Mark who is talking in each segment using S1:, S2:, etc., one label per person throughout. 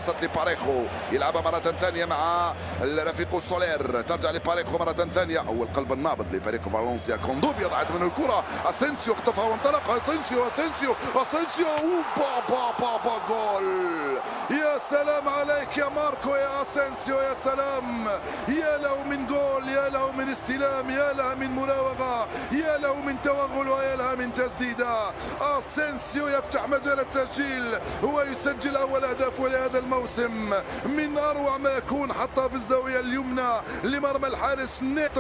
S1: الوسط لباريخو، يلعبها مرة ثانية مع رفيقه سولير، ترجع لباريخو مرة ثانية. أول قلب النابض لفريق فالنسيا، كوندوبيا ضاعت منه الكرة، اسينسيو اختطفها وانطلق، اسينسيو با جول. يا سلام عليك يا ماركو يا اسينسيو، يا سلام، يا له من جول، يا له من استلام، يا له من مراوغة، يا له من توغل، ويا له من تسديدة. اسينسيو يفتح مجال التسجيل ويسجل أول أهدافه لهذا الموسم من أروع ما يكون، حطها في الزاوية اليمنى لمرمى الحارس نيتو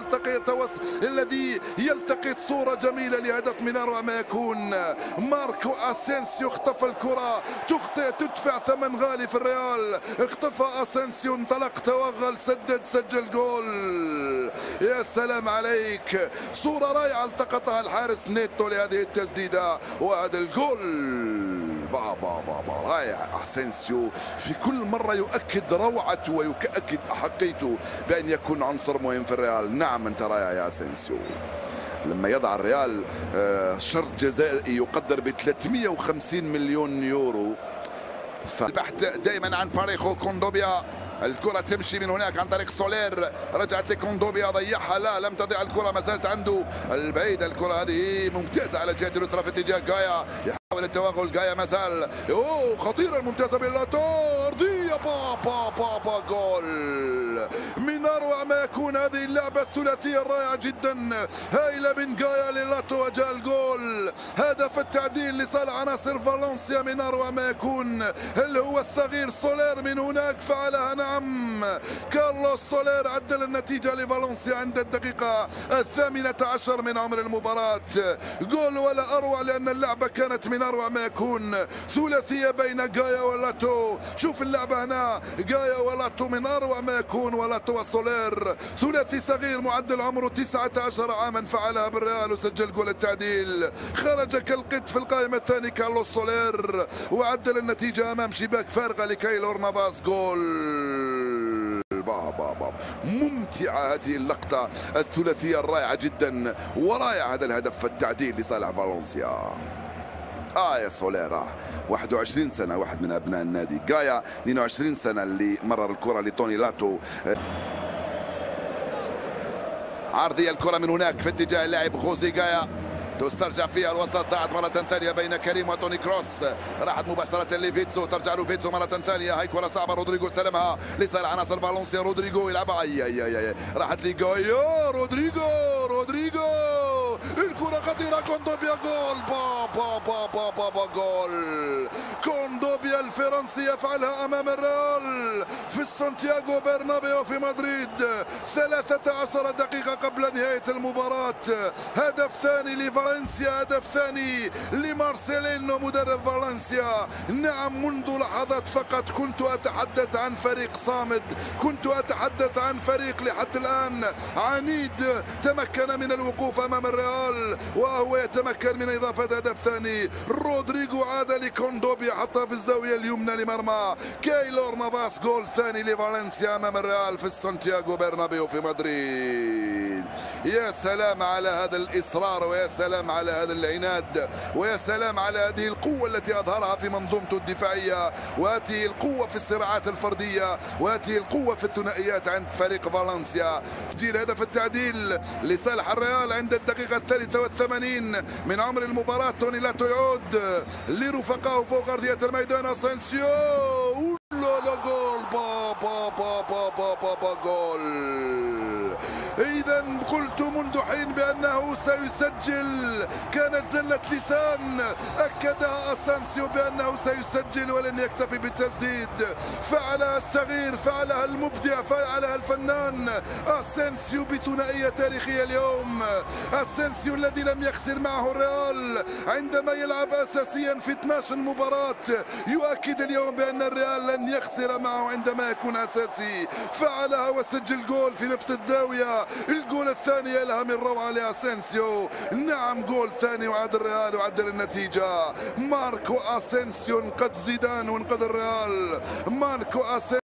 S1: الذي يلتقط صورة جميلة لهدف من أروع ما يكون. ماركو اسينسيو اختطف الكرة، تخطئ تدفع ثمن غالي في الريال، اختطفها اسينسيو، انطلق توغل سدد سجل جول. يا سلام عليك، صورة رائعة التقطها الحارس نيتو لهذه التسديدة وهذا الجول. بابا رائع. اسينسيو في كل مرة يؤكد روعته ويؤكد أحقيته بأن يكون عنصر مهم في الريال. نعم أنت رائع يا اسينسيو. لما يضع الريال شرط جزائي يقدر ب 350 مليون يورو. فالبحث دائما عن باريخو، كوندوبيا، الكرة تمشي من هناك عن طريق سولير، رجعت لكوندوبيا، ضيعها، لا لم تضيع الكرة، ما زالت عنده البعيدة. الكرة هذه ممتازة على الجهة اليسرى في اتجاه جايا، يحاول التوغل، جايا ما زال خطيرة الممتازة باللاتو أرضية، با جول من أروع ما يكون. هذه اللعبة الثلاثية الرائعة جدا، هايلة من جايا للاتو وجاء الجول. هدف التعديل لصالح عناصر فالنسيا من أروع ما يكون. هل هو الصغير سولير من هناك فعلها؟ نعم، كارلوس سولير عدل النتيجة لفالنسيا عند الدقيقة 18 من عمر المباراة. جول ولا أروع، لأن اللعبة كانت من أروع ما يكون، ثلاثية بين جايا ولاتو. شوف اللعبة هنا، جايا ولاتو من أروع ما يكون، ولاتو وسولير ثلاثي صغير معدل عمره 19 عاما فعلها بالريال وسجل جول التعديل. خرج كالقط في القائمة الثانية كارلوس سولير وعدل النتيجة أمام شباك فارغة لكايلور نافاس. جول ممتعة هذه اللقطة الثلاثية الرائعة جدا، ورائع هذا الهدف التعديل لصالح فالنسيا. يا سولير 21 سنة، واحد من أبناء النادي. جايا 22 سنة اللي مرر الكرة لتوني لاتو. عرضية الكرة من هناك في اتجاه اللاعب خوزي جايا، تسترجع فيها الوسط، ضاعت مرة ثانية بين كريم وتوني كروس، راحت مباشرة لفيتسو، ترجع له فيتسو مرة ثانية. هاي كرة صعبة، رودريجو استلمها لصالح عناصر فالنسيا، رودريجو يلعبها، راحت لجايا، رودريجو الكرة خطيرة، كوندوبيا، جول با جول. كوندوبيا الفرنسي يفعلها أمام الريال في السانتياغو برنابيو في مدريد 13 دقيقة قبل نهاية المباراة. هدف ثاني لفالنسيا، هدف ثاني لمارسيلينو مدرب فالنسيا. نعم، منذ لحظات فقط كنت أتحدث عن فريق صامد، كنت أتحدث عن فريق لحد الآن عنيد، تمكن من الوقوف أمام الريال وهو يتمكن من إضافة هدف ثاني. رودريجو عاد لكوندوبيا، حطها في الزاوية اليمنى لمرمى كايلور نافاس. جول ثاني لفالنسيا أمام الريال في السانتياغو برنابيو في مدريد. يا سلام على هذا الإصرار، ويا سلام على هذا العناد، ويا سلام على هذه القوة التي أظهرها في منظومته الدفاعية، وهذه القوة في الصراعات الفردية، وهذه القوة في الثنائيات عند فريق فالنسيا. تجي هدف التعديل لصالح الريال عند الدقيقة 83 من عمر المباراة. توني لاتو يعود لرفقائه فوق أرضية الميدان. اسينسيو لا جول با جول. إذا قلت منذ حين بأنه سيسجل، كانت زلة لسان، أكدها اسينسيو بأنه سيسجل ولن يكتفي بالتسديد. فعلها الصغير، فعلها المبدع، فعلها الفنان اسينسيو بثنائية تاريخية اليوم. اسينسيو الذي لم يخسر معه الريال عندما يلعب أساسيا في 12 مباراة، يؤكد اليوم بأن الريال لن يخسر معه عندما يكون أساسي. فعلها وسجل جول في نفس الزاوية، الجول الثاني يلها من روعة لاسينسيو. نعم، جول ثاني وعد الريال وعدل النتيجة. ماركو اسينسيو انقذ زيدان وانقذ الريال. ماركو اسينسيو